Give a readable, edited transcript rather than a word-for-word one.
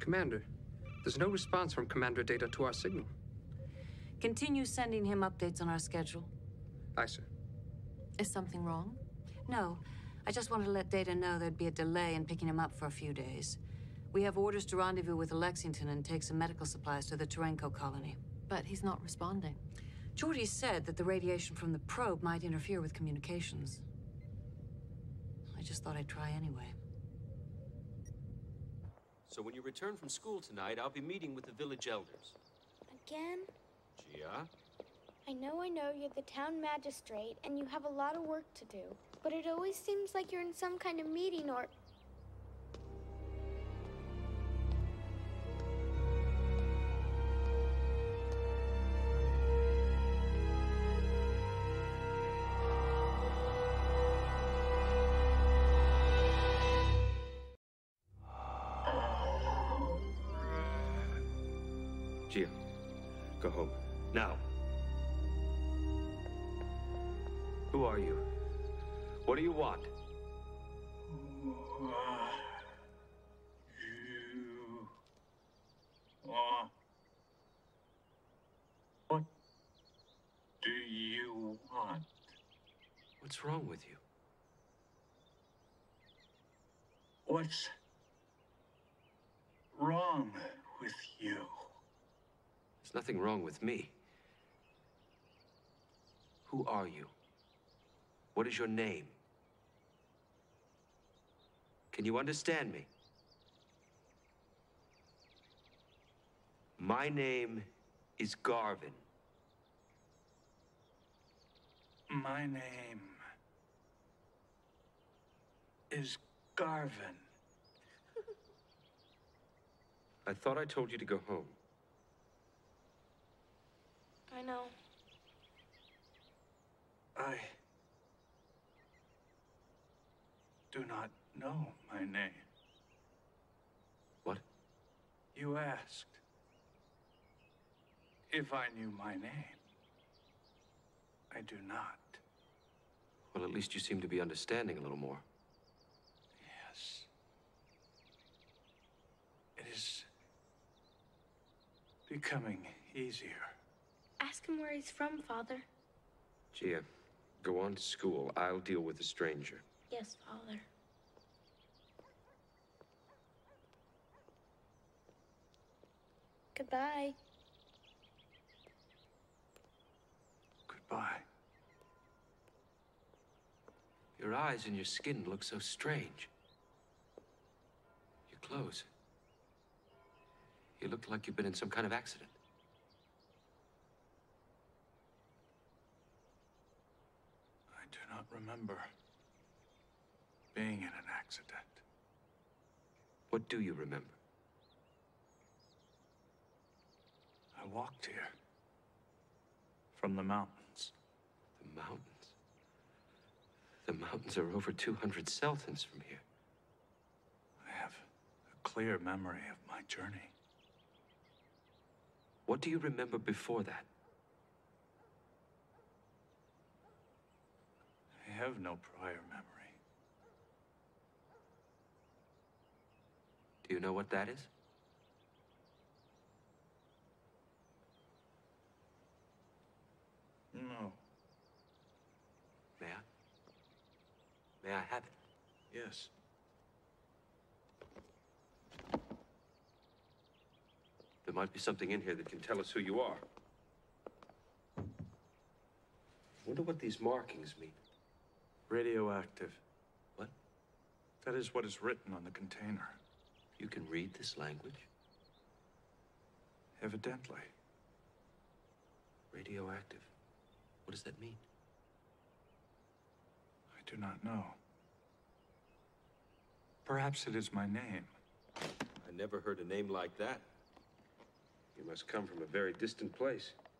Commander, there's no response from Commander Data to our signal. Continue sending him updates on our schedule. Aye, sir. Is something wrong? No. I just wanted to let Data know there'd be a delay in picking him up for a few days. We have orders to rendezvous with Lexington and take some medical supplies to the Turenko colony. But he's not responding. Geordi said that the radiation from the probe might interfere with communications. I just thought I'd try anyway. So when you return from school tonight, I'll be meeting with the village elders. Again? Gia? I know you're the town magistrate and you have a lot of work to do. But it always seems like you're in some kind of meeting or... Gia, go home. Now. Who are you? What do you want? You want... What do you want? What's wrong with you? What's wrong with you? There's nothing wrong with me. Who are you? What is your name? Can you understand me? My name is Garvin. My name is Garvin. I thought I told you to go home. I know. I do not know my name. What? You asked if I knew my name. I do not. Well, at least you seem to be understanding a little more. Yes. It is becoming easier. Ask him where he's from, Father. Gia, go on to school. I'll deal with the stranger. Yes, Father. Goodbye. Goodbye. Your eyes and your skin look so strange. Your clothes. You look like you've been in some kind of accident. I do not remember being in an accident. What do you remember? I walked here from the mountains. The mountains? The mountains are over 200 Celtans from here. I have a clear memory of my journey. What do you remember before that? I have no prior memory. Do you know what that is? No. May I? May I have it? Yes. There might be something in here that can tell us who you are. Wonder what these markings mean. Radioactive. What? That is what is written on the container. You can read this language? Evidently. Radioactive. What does that mean? I do not know. Perhaps it is my name. I never heard a name like that. You must come from a very distant place.